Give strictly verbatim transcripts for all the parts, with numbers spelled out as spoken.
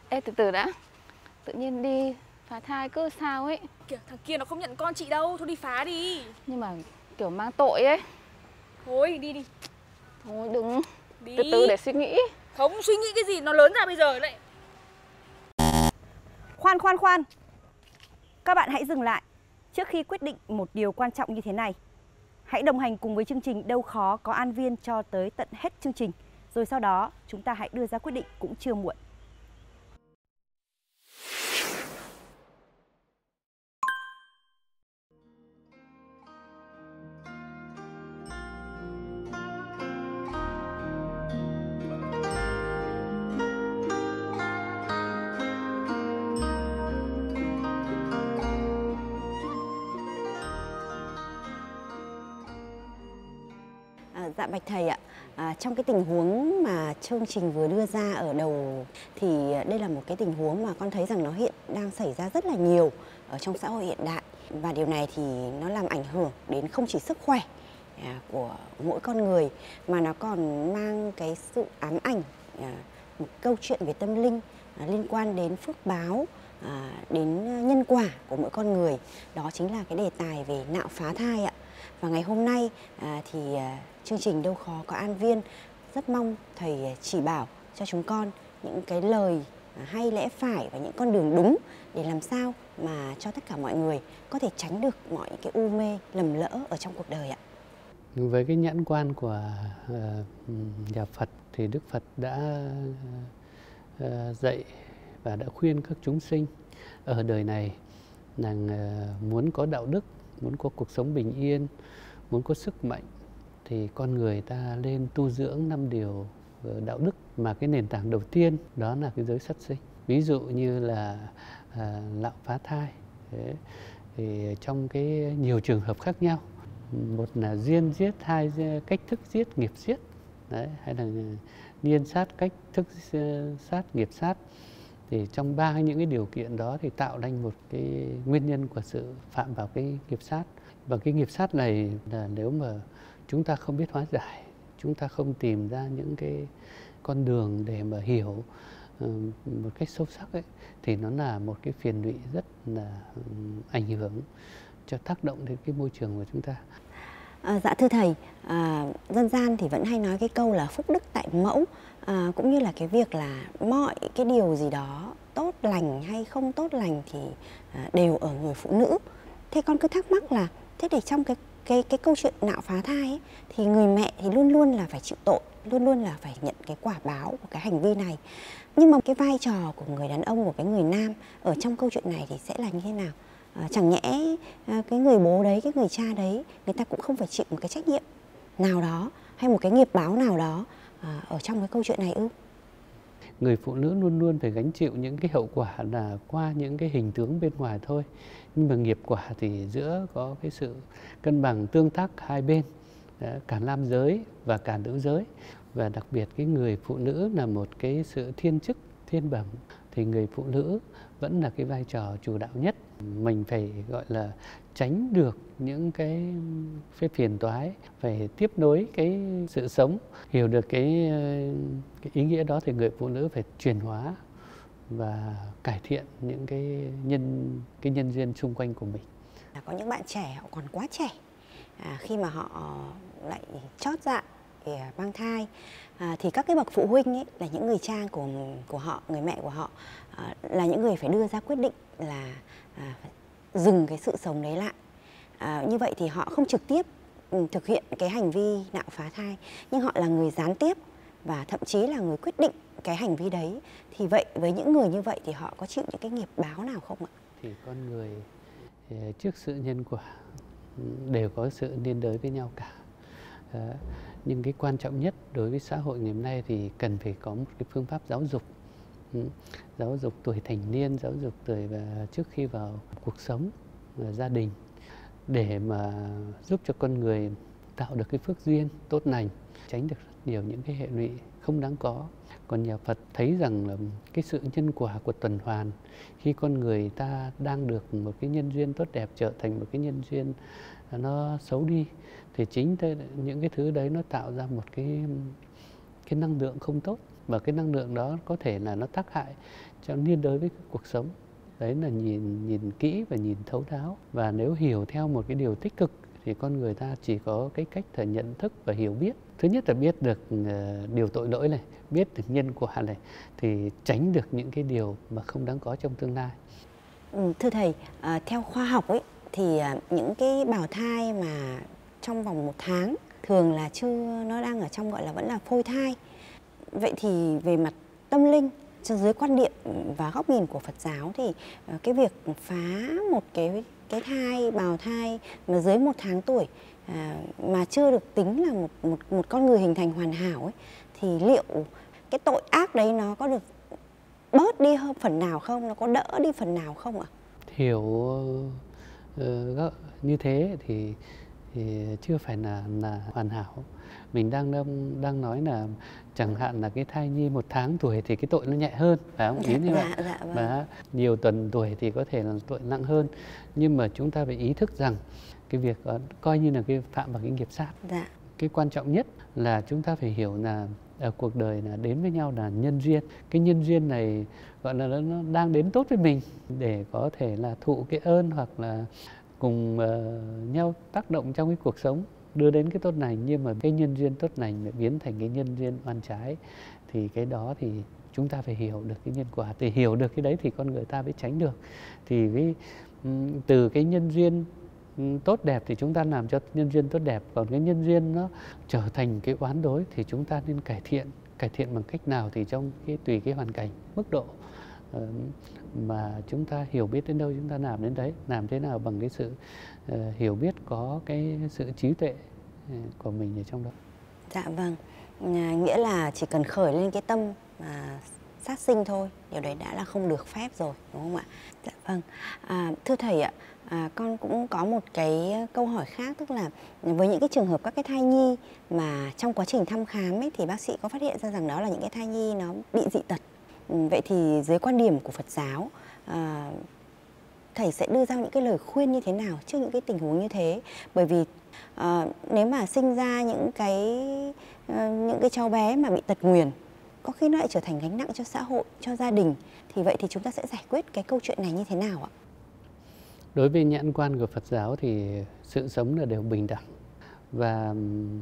Ê, từ từ đã. Tự nhiên đi phá thai cứ sao ấy. Kìa, thằng kia nó không nhận con chị đâu, thôi đi phá đi. Nhưng mà kiểu mang tội ấy. Thôi, đi đi. Thôi đừng. Đi. Từ từ để suy nghĩ. Không suy nghĩ cái gì, nó lớn ra bây giờ lại. Khoan khoan khoan. Các bạn hãy dừng lại. Trước khi quyết định một điều quan trọng như thế này, hãy đồng hành cùng với chương trình Đâu Khó Có An Viên cho tới tận hết chương trình. Rồi sau đó chúng ta hãy đưa ra quyết định cũng chưa muộn. Dạ bạch thầy ạ, à, trong cái tình huống mà chương trình vừa đưa ra ở đầu thì đây là một cái tình huống mà con thấy rằng nó hiện đang xảy ra rất là nhiều ở trong xã hội hiện đại. Và điều này thì nó làm ảnh hưởng đến không chỉ sức khỏe à, của mỗi con người mà nó còn mang cái sự ám ảnh, à, một câu chuyện về tâm linh à, liên quan đến phước báo, à, đến nhân quả của mỗi con người. Đó chính là cái đề tài về nạo phá thai ạ. Và ngày hôm nay à, thì à, chương trình Đâu Khó Có An Viên rất mong thầy chỉ bảo cho chúng con những cái lời hay lẽ phải và những con đường đúng để làm sao mà cho tất cả mọi người có thể tránh được mọi cái u mê lầm lỡ ở trong cuộc đời ạ. Với cái nhãn quan của uh, nhà Phật thì Đức Phật đã uh, dạy và đã khuyên các chúng sinh ở đời này là uh, muốn có đạo đức, muốn có cuộc sống bình yên, muốn có sức mạnh thì con người ta lên tu dưỡng năm điều đạo đức, mà cái nền tảng đầu tiên đó là cái giới sát sinh. Ví dụ như là à, lạm phá thai. Thế, thì trong cái nhiều trường hợp khác nhau, một là diên giết, hai cách thức giết, nghiệp giết, đấy, hay là niên sát, cách thức sát, nghiệp sát. Thì trong ba những cái điều kiện đó thì tạo thành một cái nguyên nhân của sự phạm vào cái nghiệp sát. Và cái nghiệp sát này là nếu mà chúng ta không biết hóa giải, chúng ta không tìm ra những cái con đường để mà hiểu uh, một cách sâu sắc ấy, thì nó là một cái phiền lụy rất là um, ảnh hưởng cho tác động đến cái môi trường của chúng ta. À, dạ thưa thầy, à, dân gian thì vẫn hay nói cái câu là phúc đức tại mẫu, à, cũng như là cái việc là mọi cái điều gì đó tốt lành hay không tốt lành thì à, đều ở người phụ nữ. Thế con cứ thắc mắc là thế để trong cái cái cái câu chuyện nạo phá thai ấy, thì người mẹ thì luôn luôn là phải chịu tội, luôn luôn là phải nhận cái quả báo của cái hành vi này. Nhưng mà cái vai trò của người đàn ông, của cái người nam ở trong câu chuyện này thì sẽ là như thế nào? À, chẳng nhẽ à, cái người bố đấy, cái người cha đấy, người ta cũng không phải chịu một cái trách nhiệm nào đó hay một cái nghiệp báo nào đó à, ở trong cái câu chuyện này ư? Người phụ nữ luôn luôn phải gánh chịu những cái hậu quả là qua những cái hình tướng bên ngoài thôi. Nhưng mà nghiệp quả thì giữa có cái sự cân bằng tương tác hai bên, cả nam giới và cả nữ giới. Và đặc biệt cái người phụ nữ là một cái sự thiên chức, thiên bẩm, thì người phụ nữ vẫn là cái vai trò chủ đạo nhất. Mình phải gọi là tránh được những cái cái phiền toái, phải tiếp nối cái sự sống, hiểu được cái, cái ý nghĩa đó thì người phụ nữ phải chuyển hóa và cải thiện những cái nhân cái nhân duyên xung quanh của mình. Có những bạn trẻ họ còn quá trẻ à, khi mà họ lại chót dạ để mang thai à, thì các cái bậc phụ huynh ấy, là những người cha của của họ, người mẹ của họ à, là những người phải đưa ra quyết định là à, phải dừng cái sự sống đấy lại. À, như vậy thì họ không trực tiếp ừ, thực hiện cái hành vi nạo phá thai, nhưng họ là người gián tiếp và thậm chí là người quyết định cái hành vi đấy. Thì vậy với những người như vậy thì họ có chịu những cái nghiệp báo nào không ạ? Thì con người trước sự nhân quả đều có sự liên đới với nhau cả. À, nhưng cái quan trọng nhất đối với xã hội ngày hôm nay thì cần phải có một cái phương pháp giáo dục, ừ, giáo dục tuổi thành niên, giáo dục tuổi và trước khi vào cuộc sống và gia đình, để mà giúp cho con người tạo được cái phước duyên tốt lành, tránh được rất nhiều những cái hệ lụy không đáng có. Còn nhà Phật thấy rằng là cái sự nhân quả của tuần hoàn, khi con người ta đang được một cái nhân duyên tốt đẹp trở thành một cái nhân duyên nó xấu đi, thì chính những cái thứ đấy nó tạo ra một cái cái năng lượng không tốt. và cái năng lượng đó có thể là nó tác hại cho liên đới với cái cuộc sống. Đấy là nhìn nhìn kỹ và nhìn thấu đáo. Và nếu hiểu theo một cái điều tích cực thì con người ta chỉ có cái cách là nhận thức và hiểu biết. Thứ nhất là biết được uh, điều tội lỗi này, biết được nhân quả này, thì tránh được những cái điều mà không đáng có trong tương lai. Ừ, thưa thầy, à, theo khoa học ấy thì à, những cái bào thai mà trong vòng một tháng thường là chưa, nó đang ở trong gọi là vẫn là phôi thai. Vậy thì về mặt tâm linh, dưới quan điểm và góc nhìn của Phật giáo thì à, cái việc phá một cái cái thai, bào thai mà dưới một tháng tuổi à, mà chưa được tính là một, một, một con người hình thành hoàn hảo ấy, thì liệu cái tội ác đấy nó có được bớt đi hơn phần nào không? Nó có đỡ đi phần nào không ạ? Hiểu uh, như thế thì, thì chưa phải là, là hoàn hảo. Mình đang, đang đang nói là chẳng hạn là cái thai nhi một tháng tuổi thì cái tội nó nhẹ hơn, phải không? Ý như vậy. Dạ, dạ, vâng. Và nhiều tuần tuổi thì có thể là tội nặng hơn. Nhưng mà chúng ta phải ý thức rằng cái việc đó, coi như là cái phạm vào cái nghiệp sát. Dạ. Cái quan trọng nhất là chúng ta phải hiểu là ở cuộc đời là đến với nhau là nhân duyên. Cái nhân duyên này gọi là nó đang đến tốt với mình để có thể là thụ cái ơn hoặc là cùng uh, nhau tác động trong cái cuộc sống đưa đến cái tốt lành. Nhưng mà cái nhân duyên tốt lành lại biến thành cái nhân duyên oan trái, thì cái đó thì chúng ta phải hiểu được cái nhân quả. Thì hiểu được cái đấy thì con người ta mới tránh được. Thì cái, từ cái nhân duyên tốt đẹp thì chúng ta làm cho nhân duyên tốt đẹp, còn cái nhân duyên nó trở thành cái oán đối thì chúng ta nên cải thiện. Cải thiện bằng cách nào thì trong cái tùy cái hoàn cảnh, mức độ uh, mà chúng ta hiểu biết đến đâu chúng ta làm đến đấy. Làm thế nào bằng cái sự uh, hiểu biết, có cái sự trí tuệ uh, của mình ở trong đó. Dạ vâng, à, nghĩa là chỉ cần khởi lên cái tâm mà sát sinh thôi, điều đấy đã là không được phép rồi, đúng không ạ? Dạ vâng, à, thưa thầy ạ, à, con cũng có một cái câu hỏi khác, tức là với những cái trường hợp các cái thai nhi mà trong quá trình thăm khám ấy, thì bác sĩ có phát hiện ra rằng đó là những cái thai nhi nó bị dị tật. Ừ, vậy thì dưới quan điểm của Phật giáo, à, thầy sẽ đưa ra những cái lời khuyên như thế nào trước những cái tình huống như thế? Bởi vì à, nếu mà sinh ra những cái à, những cái cháu bé mà bị tật nguyền, có khi nó lại trở thành gánh nặng cho xã hội, cho gia đình, thì vậy thì chúng ta sẽ giải quyết cái câu chuyện này như thế nào ạ? Đối với nhãn quan của Phật giáo thì sự sống là đều bình đẳng và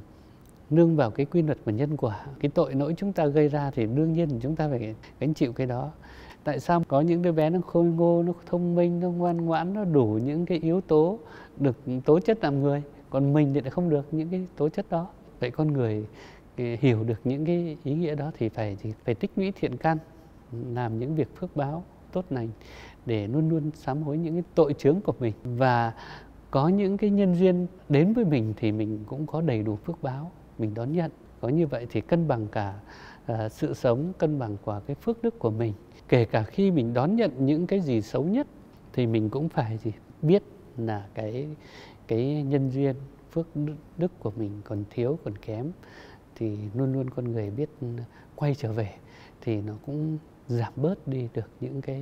nương vào cái quy luật của nhân quả. Cái tội lỗi chúng ta gây ra thì đương nhiên chúng ta phải gánh chịu cái đó. Tại sao có những đứa bé nó khôi ngô, nó thông minh, nó ngoan ngoãn, nó đủ những cái yếu tố được tố chất làm người, còn mình thì lại không được những cái tố chất đó. Vậy con người hiểu được những cái ý nghĩa đó thì phải thì phải tích lũy thiện căn, làm những việc phước báo tốt lành để luôn luôn sám hối những cái tội chướng của mình, và có những cái nhân duyên đến với mình thì mình cũng có đầy đủ phước báo mình đón nhận. Có như vậy thì cân bằng cả uh, sự sống, cân bằng qua cái phước đức của mình. Kể cả khi mình đón nhận những cái gì xấu nhất thì mình cũng phải gì biết là cái cái nhân duyên phước đức của mình còn thiếu, còn kém, thì luôn luôn con người biết quay trở về thì nó cũng giảm bớt đi được những cái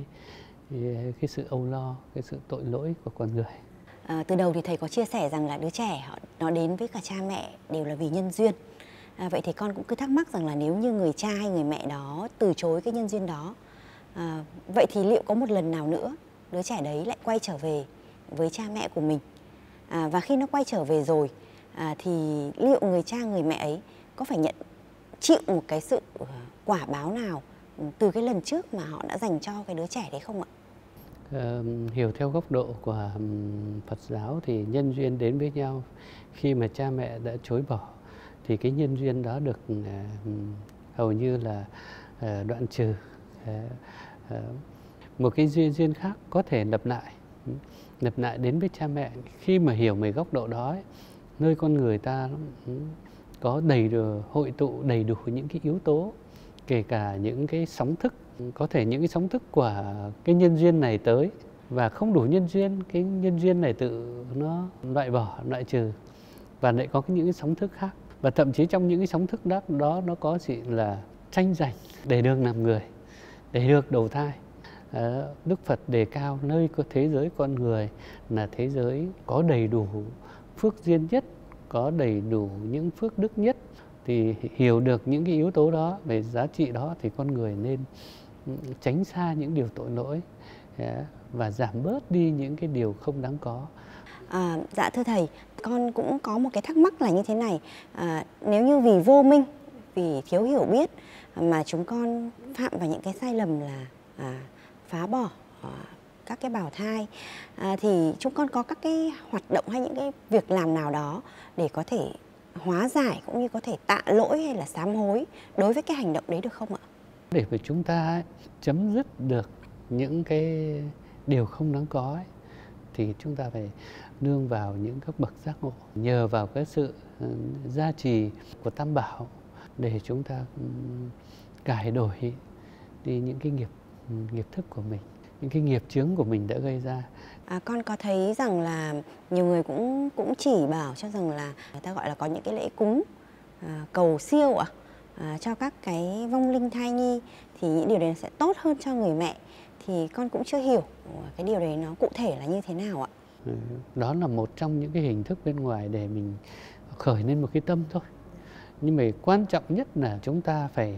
cái sự âu lo, cái sự tội lỗi của con người. À, từ đầu thì thầy có chia sẻ rằng là đứa trẻ họ nó đến với cả cha mẹ đều là vì nhân duyên. À, vậy thì con cũng cứ thắc mắc rằng là nếu như người cha hay người mẹ đó từ chối cái nhân duyên đó, à, vậy thì liệu có một lần nào nữa đứa trẻ đấy lại quay trở về với cha mẹ của mình? À, và khi nó quay trở về rồi à, thì liệu người cha người mẹ ấy có phải nhận chịu một cái sự quả báo nào từ cái lần trước mà họ đã dành cho cái đứa trẻ đấy không ạ? Uh, hiểu theo góc độ của um, Phật giáo thì nhân duyên đến với nhau khi mà cha mẹ đã chối bỏ thì cái nhân duyên đó được uh, hầu như là uh, đoạn trừ. Uh, uh, một cái duyên duyên khác có thể lập lại, lập lại đến với cha mẹ. Khi mà hiểu về góc độ đó ấy, nơi con người ta có đầy đủ, hội tụ đầy đủ những cái yếu tố, kể cả những cái sóng thức. Có thể những cái sóng thức của cái nhân duyên này tới và không đủ nhân duyên, cái nhân duyên này tự nó loại bỏ, loại trừ, và lại có những cái sóng thức khác. Và thậm chí trong những cái sóng thức đó, đó nó có sự là tranh giành để được làm người, để được đầu thai. À, Đức Phật đề cao nơi có thế giới con người là thế giới có đầy đủ phước duyên nhất, có đầy đủ những phước đức nhất, Thì hiểu được những cái yếu tố đó, về giá trị đó thì con người nên tránh xa những điều tội lỗi và giảm bớt đi những cái điều không đáng có. À, dạ thưa thầy, con cũng có một cái thắc mắc là như thế này. À, nếu như vì vô minh, vì thiếu hiểu biết mà chúng con phạm vào những cái sai lầm là à, phá bỏ à, các cái bào thai, à, thì chúng con có các cái hoạt động hay những cái việc làm nào đó để có thể hóa giải cũng như có thể tạ lỗi hay là sám hối đối với cái hành động đấy được không ạ? Để mà chúng ta chấm dứt được những cái điều không đáng có ấy, thì chúng ta phải nương vào những các bậc giác ngộ, nhờ vào cái sự gia trì của Tam Bảo để chúng ta cải đổi đi những cái nghiệp nghiệp thức của mình, những cái nghiệp chướng của mình đã gây ra. À, con có thấy rằng là nhiều người cũng cũng chỉ bảo cho rằng là người ta gọi là có những cái lễ cúng à, cầu siêu ạ à, cho các cái vong linh thai nhi, thì những điều đấy sẽ tốt hơn cho người mẹ. Thì con cũng chưa hiểu cái điều đấy nó cụ thể là như thế nào ạ. Đó là một trong những cái hình thức bên ngoài để mình khởi lên một cái tâm thôi. Nhưng mà quan trọng nhất là chúng ta phải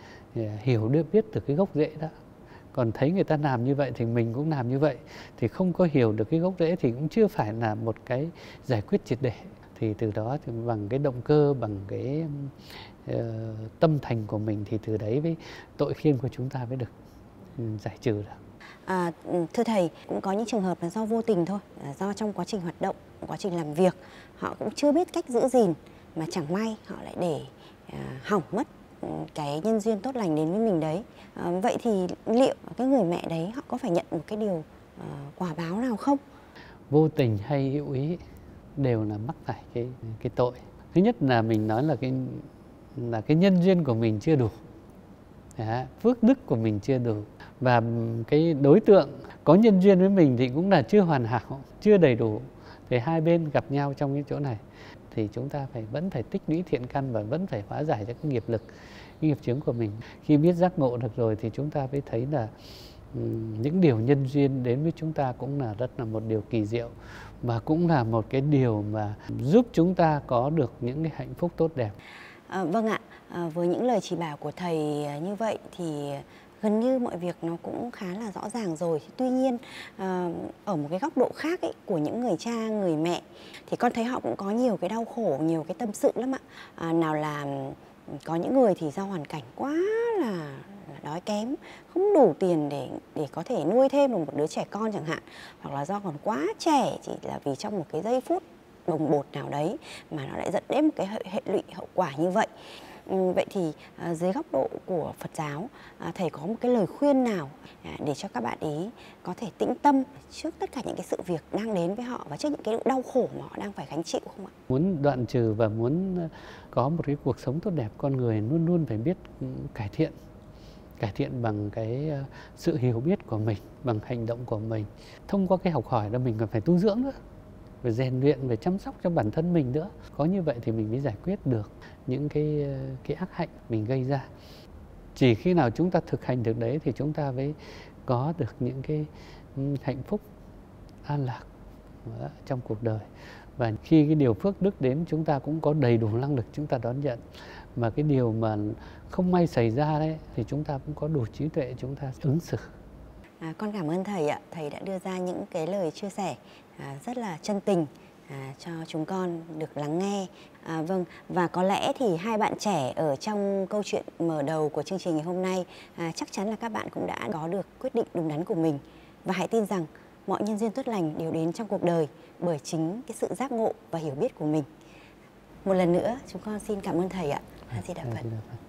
hiểu được, biết được cái gốc rễ đó. Còn thấy người ta làm như vậy thì mình cũng làm như vậy, thì không có hiểu được cái gốc rễ thì cũng chưa phải là một cái giải quyết triệt để. Thì từ đó thì bằng cái động cơ, bằng cái uh, tâm thành của mình, thì từ đấy với tội khiên của chúng ta mới được um, giải trừ được. À, thưa thầy, cũng có những trường hợp là do vô tình thôi, do trong quá trình hoạt động, quá trình làm việc họ cũng chưa biết cách giữ gìn, mà chẳng may họ lại để à, hỏng mất cái nhân duyên tốt lành đến với mình đấy. À, vậy thì liệu cái người mẹ đấy họ có phải nhận một cái điều à, quả báo nào không? Vô tình hay hữu ý đều là mắc phải cái cái tội. Thứ nhất là mình nói là cái là cái nhân duyên của mình chưa đủ, đó, phước đức của mình chưa đủ, và cái đối tượng có nhân duyên với mình thì cũng là chưa hoàn hảo, chưa đầy đủ. Thì hai bên gặp nhau trong cái chỗ này thì chúng ta phải vẫn phải tích lũy thiện căn và vẫn phải hóa giải cho cái nghiệp lực, cái nghiệp chướng của mình. Khi biết giác ngộ được rồi thì chúng ta mới thấy là um, những điều nhân duyên đến với chúng ta cũng là rất là một điều kỳ diệu, và cũng là một cái điều mà giúp chúng ta có được những cái hạnh phúc tốt đẹp. À, vâng ạ, à, với những lời chỉ bảo của thầy như vậy thì gần như mọi việc nó cũng khá là rõ ràng rồi. Tuy nhiên à, ở một cái góc độ khác ấy, của những người cha, người mẹ thì con thấy họ cũng có nhiều cái đau khổ, nhiều cái tâm sự lắm ạ. À, nào là có những người thì do hoàn cảnh quá là, là đói kém, không đủ tiền để để có thể nuôi thêm được một đứa trẻ con chẳng hạn, hoặc là do còn quá trẻ, chỉ là vì trong một cái giây phút bồng bột nào đấy mà nó lại dẫn đến một cái hệ, hệ lụy hậu quả như vậy. Ừ, vậy thì à, dưới góc độ của Phật giáo, à, thầy có một cái lời khuyên nào à, để cho các bạn ý có thể tĩnh tâm trước tất cả những cái sự việc đang đến với họ và trước những cái đau khổ mà họ đang phải gánh chịu không ạ? Muốn đoạn trừ và muốn có một cái cuộc sống tốt đẹp, con người luôn luôn phải biết cải thiện. Cải thiện bằng cái sự hiểu biết của mình, bằng hành động của mình. Thông qua cái học hỏi là mình còn phải tu dưỡng nữa, phải rèn luyện, phải chăm sóc cho bản thân mình nữa. Có như vậy thì mình mới giải quyết được những cái, cái ác hạnh mình gây ra. Chỉ khi nào chúng ta thực hành được đấy thì chúng ta mới có được những cái hạnh phúc an lạc trong cuộc đời. Và khi cái điều phước đức đến, chúng ta cũng có đầy đủ năng lực chúng ta đón nhận. Mà cái điều mà không may xảy ra đấy thì chúng ta cũng có đủ trí tuệ chúng ta ứng xử. À, con cảm ơn thầy ạ. Thầy đã đưa ra những cái lời chia sẻ à, rất là chân tình à, cho chúng con được lắng nghe. À, vâng, và có lẽ thì hai bạn trẻ ở trong câu chuyện mở đầu của chương trình ngày hôm nay à, chắc chắn là các bạn cũng đã có được quyết định đúng đắn của mình. Và hãy tin rằng mọi nhân duyên tốt lành đều đến trong cuộc đời bởi chính cái sự giác ngộ và hiểu biết của mình. Một lần nữa chúng con xin cảm ơn thầy ạ. A Di Đà Phật.